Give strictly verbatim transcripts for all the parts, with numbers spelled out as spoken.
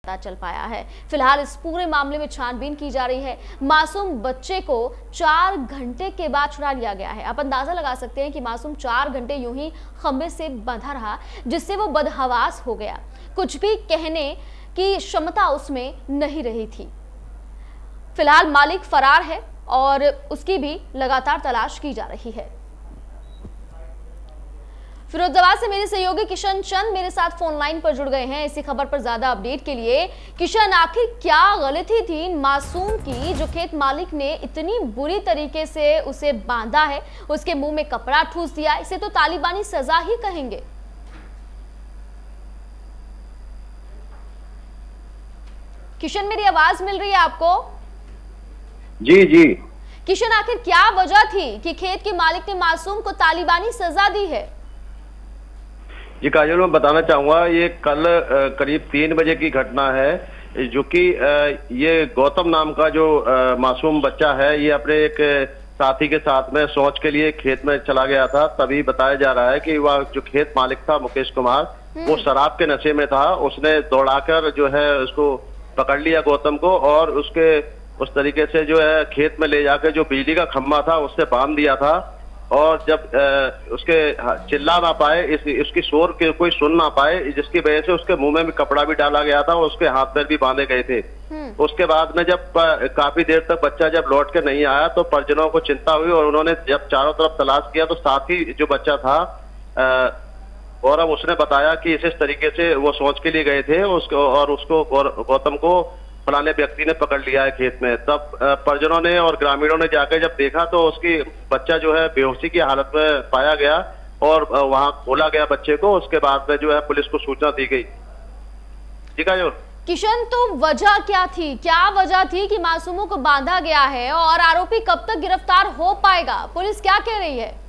पता चल पाया है। फिलहाल इस पूरे मामले में छानबीन की जा रही है। मासूम बच्चे को चार घंटे के बाद छुड़ा लिया गया है। आप अंदाजा लगा सकते हैं कि मासूम चार घंटे यूं ही खंबे से बंधा रहा, जिससे वो बदहवास हो गया। कुछ भी कहने की क्षमता उसमें नहीं रही थी। फिलहाल मालिक फरार है और उसकी भी लगातार तलाश की जा रही है। फिरोजाबाद से मेरे सहयोगी किशन चंद मेरे साथ फोन लाइन पर जुड़ गए हैं इसी खबर पर ज्यादा अपडेट के लिए। किशन, आखिर क्या गलती थी इन मासूम की जो खेत मालिक ने इतनी बुरी तरीके से उसे बांधा है, उसके मुंह में कपड़ा ठूस दिया? इसे तो तालिबानी सजा ही कहेंगे। किशन, मेरी आवाज मिल रही है आपको? जी जी किशन, आखिर क्या वजह थी कि खेत के मालिक ने मासूम को तालिबानी सजा दी है? जी काजल, मैं बताना चाहूंगा, ये कल करीब तीन बजे की घटना है, जो कि ये गौतम नाम का जो मासूम बच्चा है, ये अपने एक साथी के साथ में शौच के लिए खेत में चला गया था। तभी बताया जा रहा है कि वह जो खेत मालिक था मुकेश कुमार, वो शराब के नशे में था। उसने दौड़ाकर जो है उसको पकड़ लिया गौतम को, और उसके उस तरीके से जो है खेत में ले जाकर जो बिजली का खंभा था उससे बांध दिया था। और जब आ, उसके चिल्ला ना पाए, इस, इसकी शोर के कोई सुन ना पाए, जिसकी वजह से उसके मुंह में भी कपड़ा भी डाला गया था और उसके हाथ पैर भी बांधे गए थे। उसके बाद में जब काफी देर तक बच्चा जब लौट के नहीं आया तो परिजनों को चिंता हुई और उन्होंने जब चारों तरफ तलाश किया तो साथ ही जो बच्चा था और अब उसने बताया कि इस इस तरीके से वो शौच के लिए गए थे उसको, और उसको गौतम को फलाने व्यक्ति ने पकड़ लिया है खेत में। तब परिजनों ने और ग्रामीणों ने जाकर जब देखा तो उसकी बच्चा जो है बेहोशी की हालत में पाया गया और वहां खोला गया बच्चे को। उसके बाद में जो है पुलिस को सूचना दी गई। ठीक है किशन, तो वजह क्या थी, क्या वजह थी कि मासूमों को बांधा गया है और आरोपी कब तक गिरफ्तार हो पाएगा? पुलिस क्या कह रही है?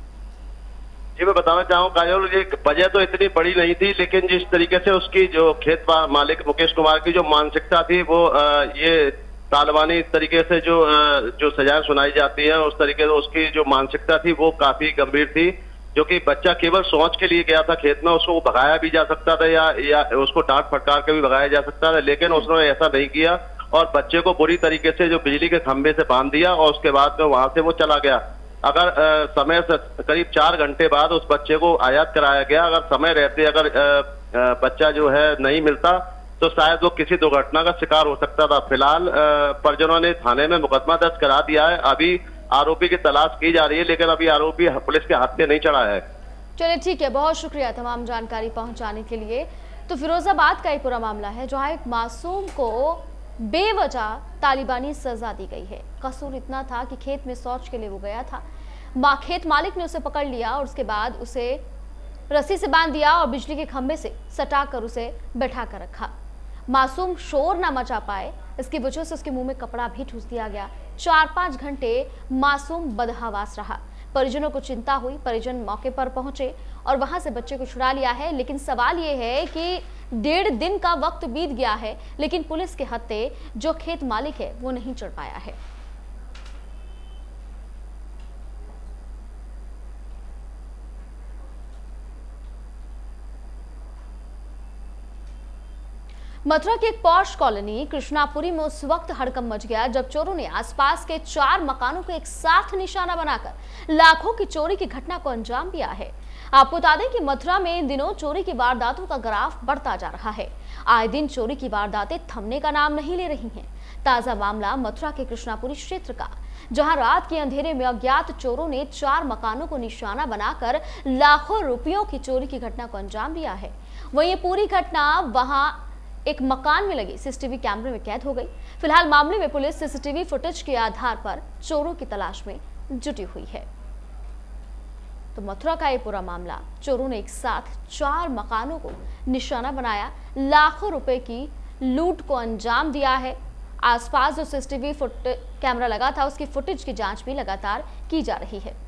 जी मैं बताना चाहूँ काजल, ये वजह तो इतनी बड़ी नहीं थी, लेकिन जिस तरीके से उसकी जो खेत मालिक मुकेश कुमार की जो मानसिकता थी, वो ये तालिबानी तरीके से जो जो सजाएं सुनाई जाती है उस तरीके से उसकी जो मानसिकता थी वो काफी गंभीर थी। जो कि बच्चा केवल शौच के लिए गया था खेत में, उसको भगाया भी जा सकता था या या उसको डांट फटकार के भी भगाया जा सकता था, लेकिन उसने ऐसा नहीं किया और बच्चे को बुरी तरीके से जो बिजली के खंभे से बांध दिया और उसके बाद में वहां से वो चला गया। अगर आ, समय से करीब चार घंटे बाद उस बच्चे को आयात कराया गया, अगर समय रहते अगर आ, आ, बच्चा जो है नहीं मिलता तो शायद वो किसी दुर्घटना का शिकार हो सकता था। फिलहाल परिजनों ने थाने में मुकदमा दर्ज करा दिया है। अभी आरोपी की तलाश की जा रही है, लेकिन अभी आरोपी पुलिस के हाथ में नहीं चढ़ा है। चलिए ठीक है, बहुत शुक्रिया तमाम जानकारी पहुंचाने के लिए। तो फिरोजाबाद का ये पूरा मामला है जहां एक मासूम को बेवजह तालिबानी सजा दी गई है। कसूर इतना था कि खेत में शौच के लिए वो गया था, माँ खेत मालिक ने उसे पकड़ लिया और उसके बाद उसे रस्सी से बांध दिया और बिजली के खंभे से सटा कर उसे बैठा कर रखा। मासूम शोर ना मचा पाए, इसकी वजह से उसके मुंह में कपड़ा भी ठूस दिया गया। चार पांच घंटे मासूम बदहवास रहा। परिजनों को चिंता हुई, परिजन मौके पर पहुंचे और वहां से बच्चे को छुड़ा लिया है। लेकिन सवाल यह है कि डेढ़ दिन का वक्त बीत गया है, लेकिन पुलिस के हत्थे जो खेत मालिक है वो नहीं चढ़ पाया है। मथुरा की एक पॉश कॉलोनी कृष्णापुरी में उस वक्त हड़कंप मच गया जब चोरों ने आसपास के चार मकानों को एक साथ निशाना बनाकर लाखों की चोरी की घटना को अंजाम दिया है। आपको बता दें कि मथुरा में इन दिनों चोरी की वारदातों का ग्राफ बढ़ता जा रहा है। आए दिन चोरी की वारदातें थमने का नाम नहीं ले रही हैं। ताजा मामला मथुरा के कृष्णापुरी क्षेत्र का, जहां रात के अंधेरे में अज्ञात चोरों ने चार मकानों को निशाना बनाकर लाखों रुपयों की चोरी की घटना को अंजाम दिया है। वहीं ये पूरी घटना वहां एक मकान में लगे सीसीटीवी कैमरे में कैद हो गई। फिलहाल मामले में पुलिस सीसीटीवी फुटेज के आधार पर चोरों की तलाश में जुटी हुई है। तो मथुरा का ये पूरा मामला, चोरों ने एक साथ चार मकानों को निशाना बनाया, लाखों रुपए की लूट को अंजाम दिया है। आसपास जो सीसीटीवी फुट कैमरा लगा था उसकी फुटेज की जांच भी लगातार की जा रही है।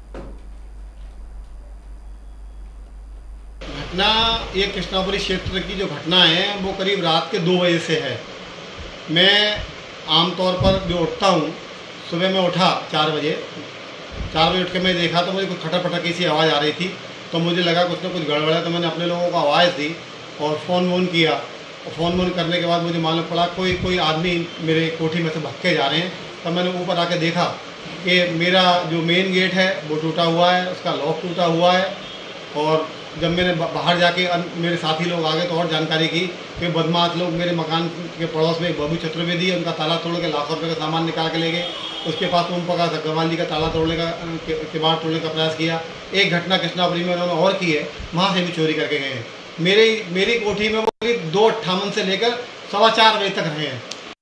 घटना ये कृष्णापुरी क्षेत्र की जो घटना है वो करीब रात के दो बजे से है। मैं आमतौर पर जो उठता हूँ, सुबह में उठा चार बजे चार बजे उठ के मैं देखा तो मुझे कुछ खटर पटर की सी आवाज़ आ रही थी, तो मुझे लगा कुछ ना कुछ गड़बड़ है। तो मैंने अपने लोगों को आवाज़ दी और फ़ोन वोन किया फ़ोन वोन करने के बाद मुझे मालूम पड़ा कोई कोई आदमी मेरे कोठी में से भाग के जा रहे हैं। तब मैंने ऊपर आके देखा कि मेरा जो मेन गेट है वो टूटा हुआ है, उसका लॉक टूटा हुआ है। और जब मैंने बाहर जाके मेरे साथी लोग आ गए तो और जानकारी की कि बदमाश लोग मेरे मकान के पड़ोस में एक बबू चतुर्वेदी है, उनका ताला तोड़ के लाखों रुपये का सामान निकाल के ले गए। उसके पास ओम प्रकाश अग्रवाल जी का ताला तोड़ने का किवाड़ तोड़ने का प्रयास किया। एक घटना कृष्णापुरी में उन्होंने और की है, वहाँ से भी चोरी करके गए हैं। मेरे मेरी कोठी में वो दो अट्ठावन से लेकर सवा चार बजे तक रहे हैं।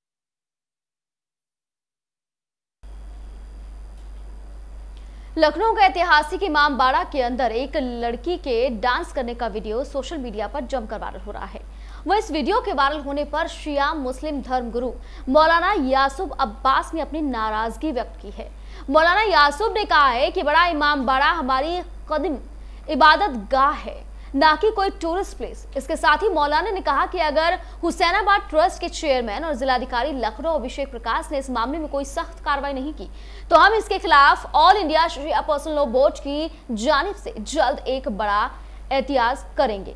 लखनऊ के ऐतिहासिक इमामबाड़ा के अंदर एक लड़की के डांस करने का वीडियो सोशल मीडिया पर जमकर वायरल हो रहा है। वह इस वीडियो के वायरल होने पर शिया मुस्लिम धर्मगुरु मौलाना यासूब अब्बास ने अपनी नाराजगी व्यक्त की है। मौलाना यासूब ने कहा है कि बड़ा इमामबाड़ा हमारी कदीम इबादत गाह है, ना कि कोई टूरिस्ट प्लेस। इसके साथ ही मौलाना ने कहा कि अगर हुसैनाबाद ट्रस्ट के चेयरमैन और जिलाधिकारी लखनऊ अभिषेक प्रकाश ने इस मामले में कोई सख्त कार्रवाई नहीं की तो हम इसके खिलाफ all India Shia personal law board की जानिब से जल्द एक बड़ा एहतियाज करेंगे।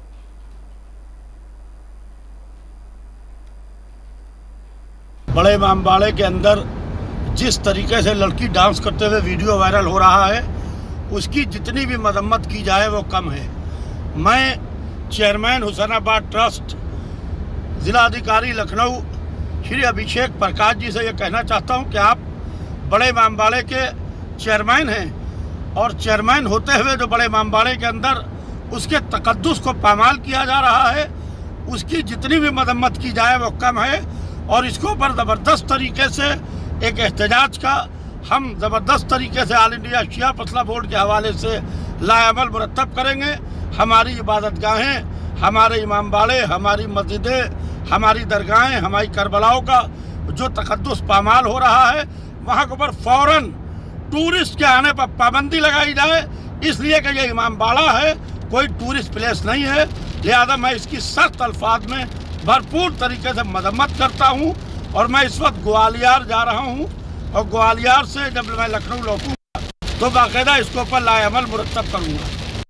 बड़े इमामबाड़े के अंदर जिस तरीके से लड़की डांस करते हुए वीडियो वायरल हो रहा है, उसकी जितनी भी मरम्मत की जाए वो कम है। मैं चेयरमैन हुसैनाबाद ट्रस्ट जिलाधिकारी लखनऊ श्री अभिषेक प्रकाश जी से ये कहना चाहता हूँ कि आप बड़े इमामबाड़े के चेयरमैन हैं और चेयरमैन होते हुए जो बड़े इमामबाड़े के अंदर उसके तकद्दुस को पामाल किया जा रहा है, उसकी जितनी भी मरम्मत की जाए वो कम है। और इसके ऊपर ज़बरदस्त तरीके से एक एहतजाज का हम ज़बरदस्त तरीके से all India Shia personal law board के हवाले से लाएअमल मुरतब करेंगे। हमारी इबादत गाहें, हमारे इमामबाड़े, हमारी मस्जिदें, हमारी दरगाहें, हमारी करबलाओं का जो तकद्दुस पामाल हो रहा है, वहाँ के ऊपर फ़ौरन टूरिस्ट के आने पर पाबंदी लगाई जाए, इसलिए कि ये इमामबाड़ा है, कोई टूरिस्ट प्लेस नहीं है। लिहाजा मैं इसकी सख्त अल्फाज में भरपूर तरीके से मजम्मत करता हूँ। और मैं इस वक्त ग्वालियर जा रहा हूँ और ग्वालियर से जब मैं लखनऊ लौटूंगा तो बाकायदा इसके ऊपर लाएअमल मुरतब करूँगा।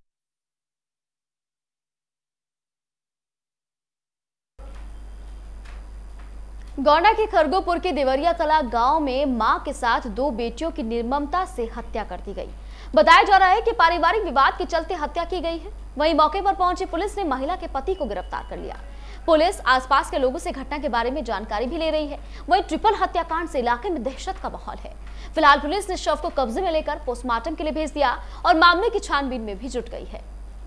गोंडा के खरगोपुर के देवरिया कला गांव में मां के साथ दो बेटियों की निर्ममता से हत्या कर दी गई। बताया जा रहा है कि पारिवारिक विवाद के चलते हत्या की गई है। वहीं मौके पर पहुंची पुलिस ने महिला के पति को गिरफ्तार कर लिया। पुलिस आसपास के लोगों से घटना के बारे में जानकारी भी ले रही है। वहीं ट्रिपल हत्याकांड से इलाके में दहशत का माहौल है। फिलहाल पुलिस ने शव को कब्जे में लेकर पोस्टमार्टम के लिए भेज दिया और मामले की छानबीन में भी जुट गई है।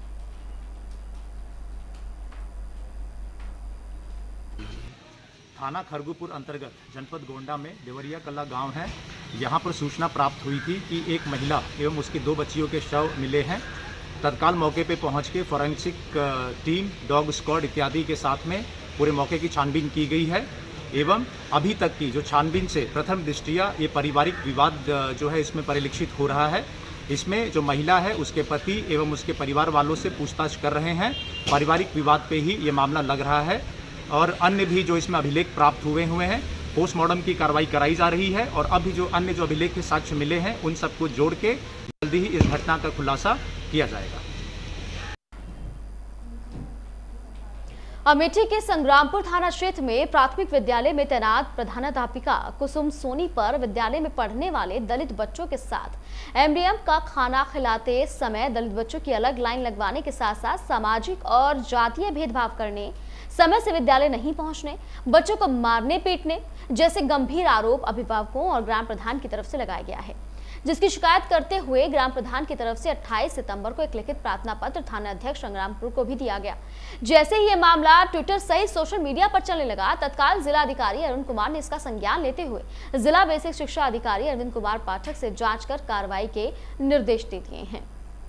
थाना खरगोपुर अंतर्गत जनपद गोंडा में देवरिया कला गांव है। यहां पर सूचना प्राप्त हुई थी कि एक महिला एवं उसकी दो बच्चियों के शव मिले हैं। तत्काल मौके पे पहुंच के फॉरेंसिक टीम, डॉग स्क्वाड इत्यादि के साथ में पूरे मौके की छानबीन की गई है। एवं अभी तक की जो छानबीन से प्रथम दृष्टिया ये पारिवारिक विवाद जो है इसमें परिलक्षित हो रहा है। इसमें जो महिला है उसके पति एवं उसके परिवार वालों से पूछताछ कर रहे हैं। पारिवारिक विवाद पे ही ये मामला लग रहा है और अन्य भी जो इसमें अभिलेख प्राप्त हुए हुए हैं, पोस्टमार्टम की कार्रवाई कराई जा रही है। और अभी जो अन्य जो अभिलेख के साक्ष्य मिले हैं उन सबको जोड़ के जल्दी ही इस घटना का खुलासा किया जाएगा। अमेठी के संग्रामपुर थाना क्षेत्र में प्राथमिक विद्यालय में तैनात प्रधानाध्यापिका कुसुम सोनी पर विद्यालय में पढ़ने वाले दलित बच्चों के साथ एमडीएम का खाना खिलाते समय दलित बच्चों की अलग लाइन लगवाने के साथ साथ सामाजिक और जातीय भेदभाव करने, समय से विद्यालय नहीं पहुंचने, बच्चों को मारने पीटने जैसे गंभीर आरोप अभिभावकों और ग्राम प्रधान की तरफ से लगाया गया है, जिसकी शिकायत करते हुए ग्राम प्रधान की तरफ से अट्ठाईस सितंबर को एक लिखित प्रार्थना पत्र थाना अध्यक्ष संग्रामपुर को भी दिया गया। जैसे ही ये मामला ट्विटर सहित सोशल मीडिया पर चलने लगा, तत्काल जिला अधिकारी अरुण कुमार ने इसका संज्ञान लेते हुए जिला बेसिक शिक्षा अधिकारी अरविंद कुमार पाठक से जांच कर कार्रवाई के निर्देश दे दिए हैं।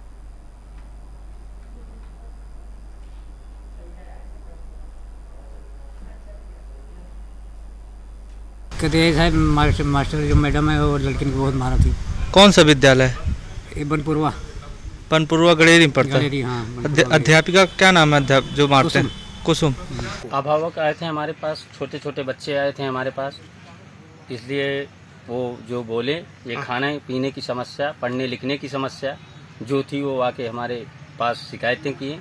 कहते हैं मास्टर मास्टर जो मैडम है वो लड़की को बहुत मारा थी। कौन सा विद्यालय? बनपुरवा बनपुरवा गड़ेरी में पड़ता है। हाँ, अध्यापिका क्या नाम है अध्याप जो मारते हैं? कुसुम। अभिभावक आए थे हमारे पास, छोटे छोटे बच्चे आए थे हमारे पास, इसलिए वो जो बोले ये खाने पीने की समस्या, पढ़ने लिखने की समस्या जो थी वो आके हमारे पास शिकायतें किए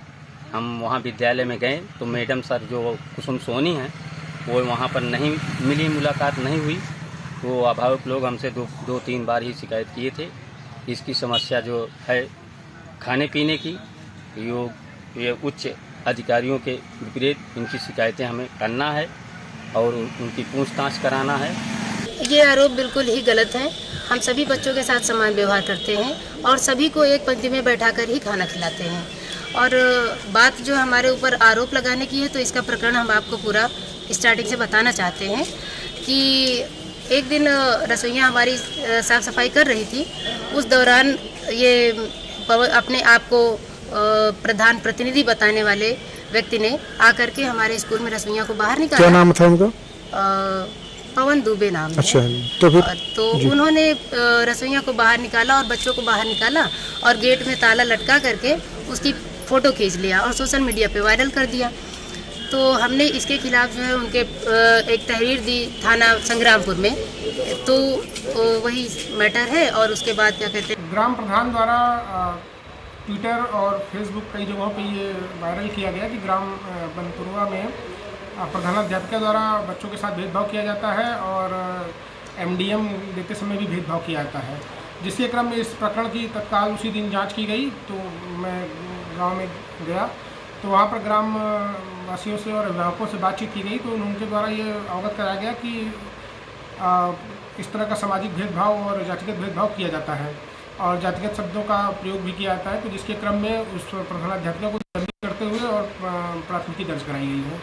हम वहाँ विद्यालय में गए तो मैडम सर जो कुसुम सोनी हैं वो वहाँ पर नहीं मिली, मुलाकात नहीं हुई। तो अभिभावक लोग हमसे दो दो तीन बार ही शिकायत किए थे। इसकी समस्या जो है खाने पीने की, यो ये उच्च अधिकारियों के विपरीत इनकी शिकायतें हमें करना है और उनकी पूछताछ कराना है। ये आरोप बिल्कुल ही गलत है। हम सभी बच्चों के साथ समान व्यवहार करते हैं और सभी को एक पंक्ति में बैठाकर ही खाना खिलाते हैं। और बात जो हमारे ऊपर आरोप लगाने की है तो इसका प्रकरण हम आपको पूरा स्टार्टिंग से बताना चाहते हैं कि एक दिन रसोइयाँ हमारी साफ़ सफाई कर रही थी। उस दौरान ये अपने आप को प्रधान प्रतिनिधि बताने वाले व्यक्ति ने आकर के हमारे स्कूल में रसोइयाँ को बाहर निकाला। क्या नाम था उनका? पवन दुबे नाम है। अच्छा, तो फिर तो उन्होंने रसोइयाँ को बाहर निकाला और बच्चों को बाहर निकाला और गेट में ताला लटका करके उसकी फ़ोटो खींच लिया और सोशल मीडिया पे वायरल कर दिया। तो हमने इसके खिलाफ जो है उनके एक तहरीर दी थाना संग्रामपुर में। तो वही मैटर है। और उसके बाद क्या कहते हैं, ग्राम प्रधान द्वारा ट्विटर और फेसबुक कई जगहों पे ये वायरल किया गया कि ग्राम बनपुरवा में प्रधानाध्यापिका द्वारा बच्चों के साथ भेदभाव किया जाता है और एमडीएम देते समय भी भेदभाव किया जाता है। जिसके क्रम में इस प्रकरण की तत्काल उसी दिन जांच की गई। तो मैं गांव में गया तो वहाँ पर ग्राम वासियों से और अभिभावकों से बातचीत की गई। तो उनके द्वारा ये अवगत कराया गया कि आ, इस तरह का सामाजिक भेदभाव और जातिगत भेदभाव किया जाता है और जातिगत शब्दों का प्रयोग भी किया जाता है। तो जिसके क्रम में उस प्रधानाध्यापिका को दंडित करते हुए और प्राथमिकी दर्ज कराई गई है।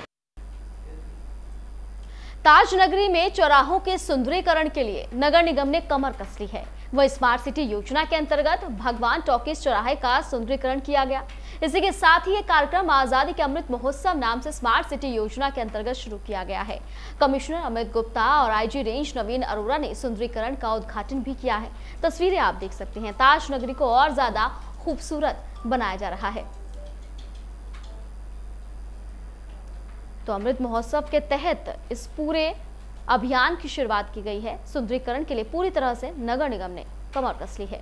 ताज नगरी में चौराहों के सुंदरीकरण के लिए नगर निगम ने कमर कस ली है। वह स्मार्ट सिटी योजना के अंतर्गत भगवान टॉकीज चौराहे का सुंदरीकरण किया गया। इसी के साथ ही ये कार्यक्रम आजादी के अमृत महोत्सव नाम से स्मार्ट सिटी योजना के अंतर्गत शुरू किया गया है। कमिश्नर अमित गुप्ता और आईजी रेंज नवीन अरोड़ा ने सुंदरीकरण का उद्घाटन भी किया है। तस्वीरें आप देख सकते हैं। ताज नगरी को और ज्यादा खूबसूरत बनाया जा रहा है। तो अमृत महोत्सव के तहत इस पूरे अभियान की शुरुआत की गई है। सुंदरीकरण के लिए पूरी तरह से नगर निगम ने कमर कस ली है।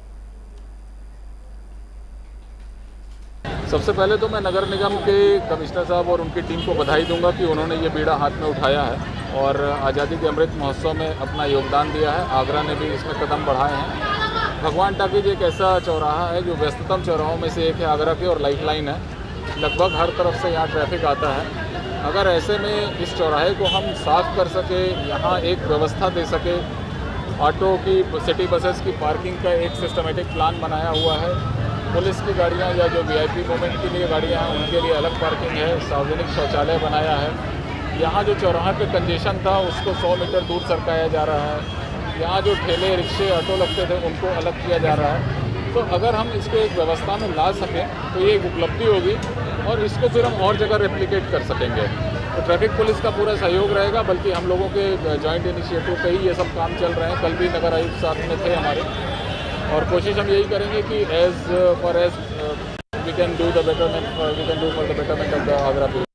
सबसे पहले तो मैं नगर निगम के कमिश्नर साहब और उनकी टीम को बधाई दूंगा कि उन्होंने ये बीड़ा हाथ में उठाया है और आज़ादी के अमृत महोत्सव में अपना योगदान दिया है। आगरा ने भी इसमें कदम बढ़ाए हैं। भगवान टॉकीज एक ऐसा चौराहा है जो व्यस्ततम चौराहों में से एक है आगरा की और लाइफ लाइन है। लगभग हर तरफ से यहाँ ट्रैफिक आता है। अगर ऐसे में इस चौराहे को हम साफ़ कर सके, यहाँ एक व्यवस्था दे सके, ऑटो की, सिटी बसेस की पार्किंग का एक सिस्टमेटिक प्लान बनाया हुआ है। पुलिस की गाड़ियाँ या जो वीआईपी मूवमेंट के लिए गाड़ियाँ हैं उनके लिए अलग पार्किंग है। सार्वजनिक शौचालय बनाया है। यहाँ जो चौराहे पे कंजेशन था उसको सौ मीटर दूर सरकाया जा रहा है। यहाँ जो ठेले, रिक्शे, ऑटो लगते थे उनको अलग किया जा रहा है। तो अगर हम इसको एक व्यवस्था में ला सकें तो ये एक उपलब्धि होगी और इसको फिर हम और जगह रेप्लिकेट कर सकेंगे। तो ट्रैफिक पुलिस का पूरा सहयोग रहेगा, बल्कि हम लोगों के जॉइंट इनिशिएटिव पे ही ये सब काम चल रहे हैं। कल भी नगर आयुक्त साथ में थे हमारे और कोशिश हम यही करेंगे कि as far as we can do the betterment we can do for the betterment of the Agra people.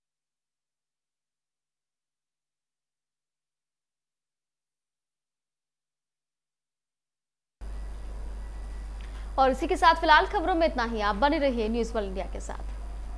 और इसी के साथ फिलहाल खबरों में इतना ही। आप बने रहिए न्यूज़ वर्ल्ड इंडिया के साथ।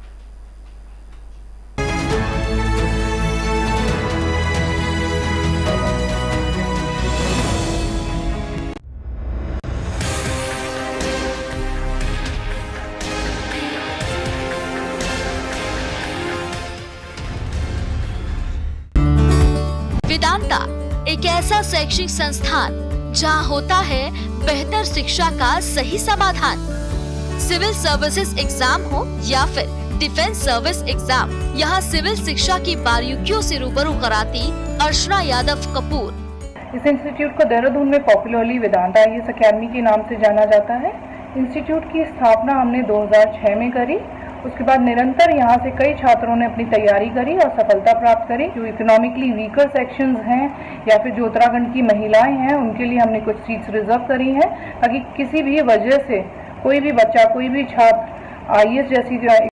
वेदांता एक ऐसा शैक्षिक संस्थान जहां होता है बेहतर शिक्षा का सही समाधान। सिविल सर्विसेज एग्जाम हो या फिर डिफेंस सर्विस एग्जाम, यहाँ सिविल शिक्षा की बारीकियों से रूबरू कराती अर्चना यादव कपूर। इस इंस्टीट्यूट को देहरादून में popularly Vedanta I A S academy के नाम से जाना जाता है। इंस्टीट्यूट की स्थापना हमने दो हज़ार छह में करी। उसके बाद निरंतर यहाँ से कई छात्रों ने अपनी तैयारी करी और सफलता प्राप्त करी। जो इकोनॉमिकली वीकर सेक्शंस हैं या फिर जो उत्तराखंड की महिलाएं हैं उनके लिए हमने कुछ सीट्स रिजर्व करी हैं, ताकि किसी भी वजह से कोई भी बच्चा, कोई भी छात्र आई ए एस जैसी